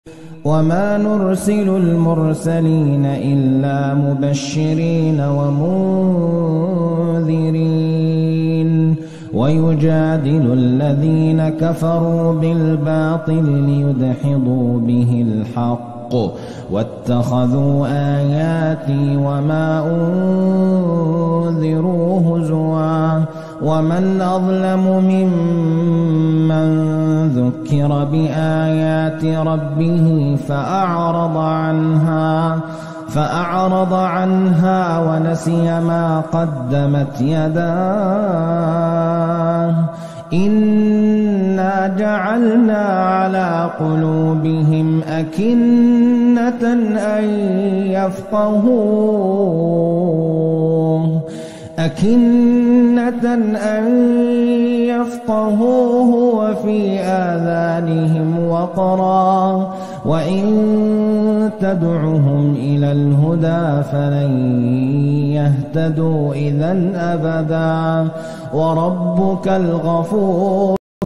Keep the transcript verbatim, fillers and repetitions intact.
وما نرسل المرسلين إلا مبشرين ومنذرين ويجادل الذين كفروا بالباطل ليدحضوا به الحق واتخذوا آياتي وما أنذروا هزوا ومن أظلم ممن ذكر بآيات ربه فأعرض عنها فأعرض عنها ونسي ما قدمت يداه إنا جعلنا على قلوبهم أكنة أن يفقهوه أكنة أن يفقهوه وفي آذانهم وقرا وإن تدعهم إلى الهدى فلن يهتدوا إذا أبدا وربك الغفور